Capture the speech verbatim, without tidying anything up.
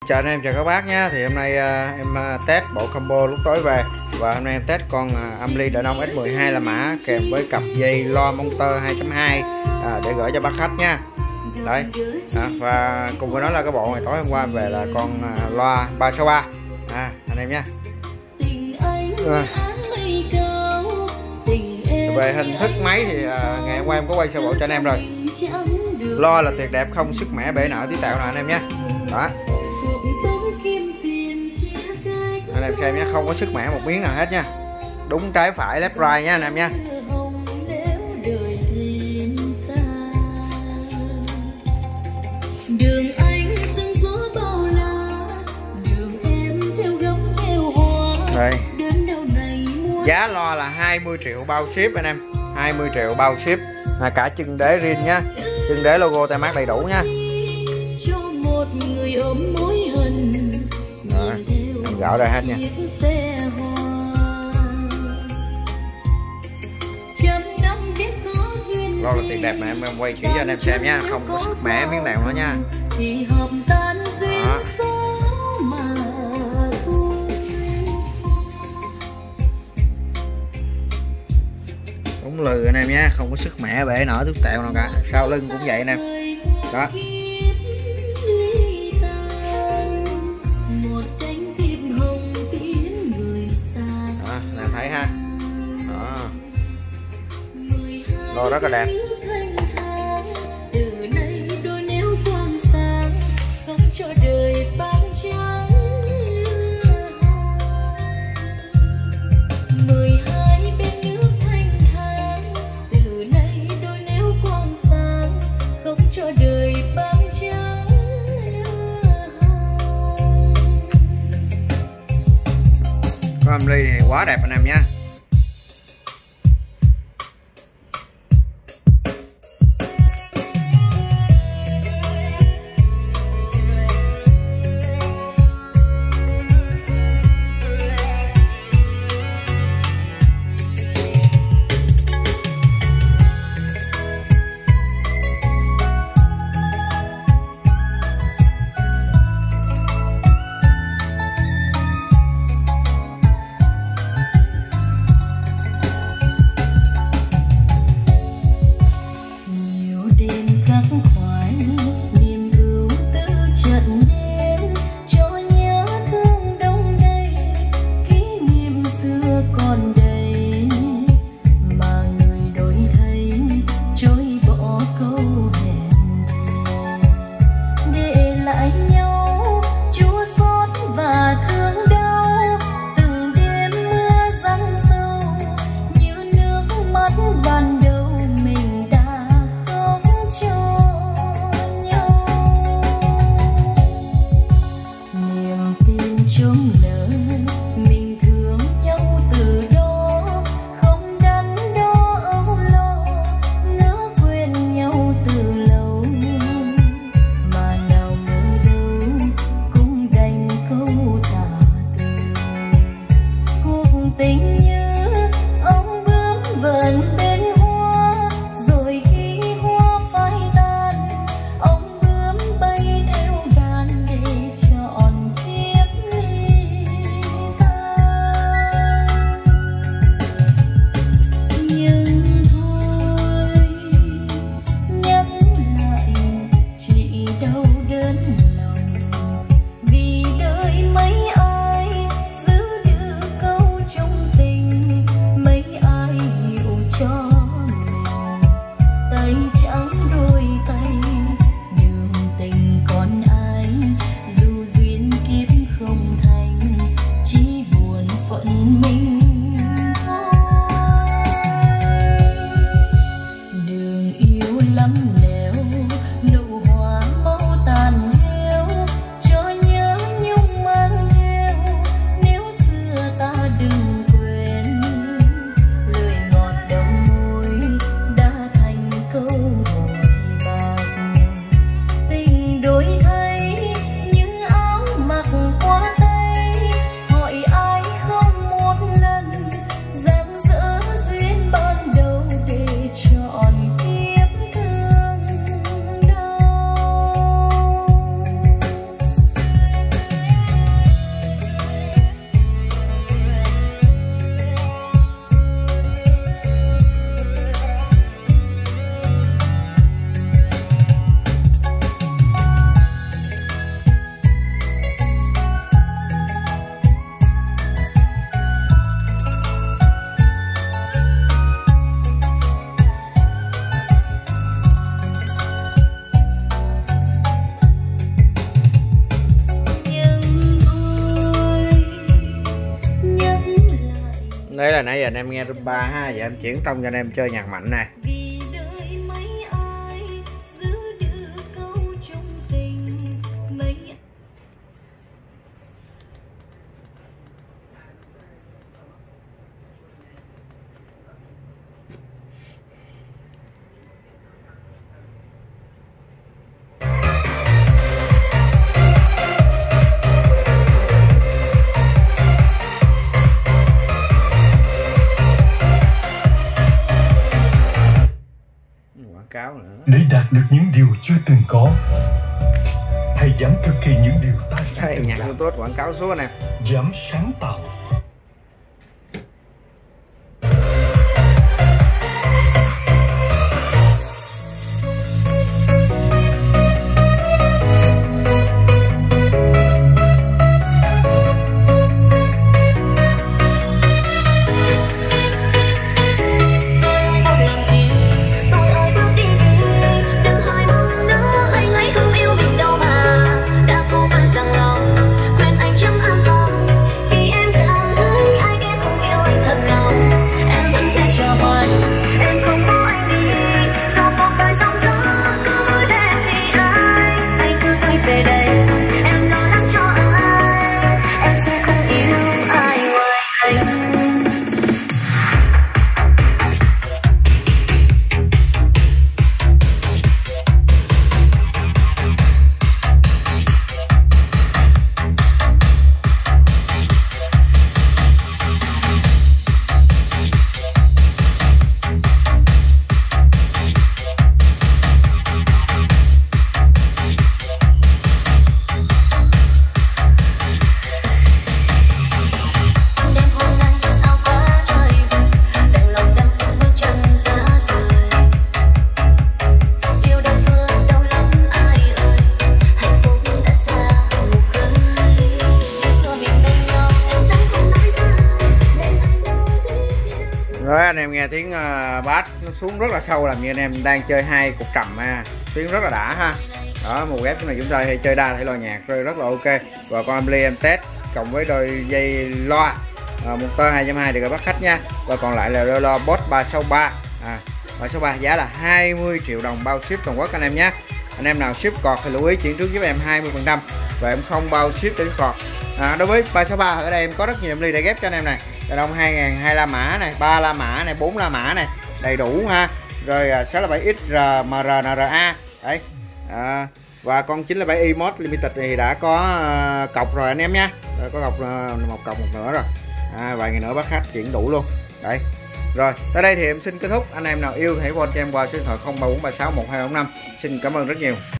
Chào anh em, chào các bác nhé. Thì hôm nay uh, em uh, test bộ combo lúc tối về. Và hôm nay em test con uh, Amly Denon S mười hai là mã, kèm với cặp dây loa motor hai chấm hai à, để gửi cho bác khách nha. Đấy à, và cùng với đó là cái bộ ngày tối hôm qua về là con uh, loa ba sáu ba à, anh em nha. À. Về hình thức máy thì uh, ngày hôm qua em có quay sơ bộ cho anh em rồi. Loa là tuyệt đẹp, không sức mẻ bể nở tí tẹo nào anh em nhé. Đó, anh em xem nhé, không có sức mẻ một miếng nào hết nha, đúng trái phải left right nha anh em nha. Đây, giá loa là hai mươi triệu bao ship anh em, hai mươi triệu bao ship à, cả chân đế riêng nhá, chân đế logo tem mác đầy đủ nha. Đó, em gõ ra hết nha. Lo là tuyệt đẹp mà em, em quay kỹ cho anh em xem nha, không có sức mẻ miếng nào nữa nha. Đó. Đúng lừ anh em nha, không có sức mẻ bể nở thuốc tẹo nào cả. Sau lưng cũng vậy anh em. Đó. Thấy ha. Đó. Lo rất là đẹp. Con Amly này quá đẹp anh em nha. Đây là nãy giờ anh em nghe rumba ha, giờ em chuyển tông cho anh em chơi nhạc mạnh này. Cáo nữa. Để đạt được những điều chưa từng có, hãy dám thực hiện những điều ta chưa Đây, từng nhạc làm. YouTube quảng cáo số nè. Dám sáng tạo. Rồi anh em nghe tiếng uh, bass nó xuống rất là sâu, làm như anh em đang chơi hai cục trầm ha, tiếng rất là đã ha. Đó, một ghép cái này chúng ta hay chơi đa thể loại nhạc rồi rất là ok. Và con ampli em test cộng với đôi dây loa uh, motor hai chấm hai để bắt khách nha. Và còn lại là đôi loa Boss ba sáu ba, à, ba sáu ba giá là hai mươi triệu đồng bao ship toàn quốc anh em nhé. Anh em nào ship cọt thì lưu ý chuyển trước giúp em hai mươi phần trăm và em không bao ship đến cọt. À, đối với ba sáu ba ở đây em có rất nhiều ampli để ghép cho anh em này. Đàn ông hai nghìn hai la mã này, ba la mã này, bốn la mã này, đầy đủ ha. Rồi sáu là bảy x R M R N R A đấy. À, và con chín là bảy i Mod Limited thì đã có uh, cọc rồi anh em nha. Rồi, có cọc uh, một cọc một nữa rồi. À, vài ngày nữa bác khách chuyển đủ luôn. Đấy. Rồi, tới đây thì em xin kết thúc. Anh em nào yêu hãy phone cho em qua số điện thoại không ba bốn ba sáu một hai bốn năm. Xin cảm ơn rất nhiều.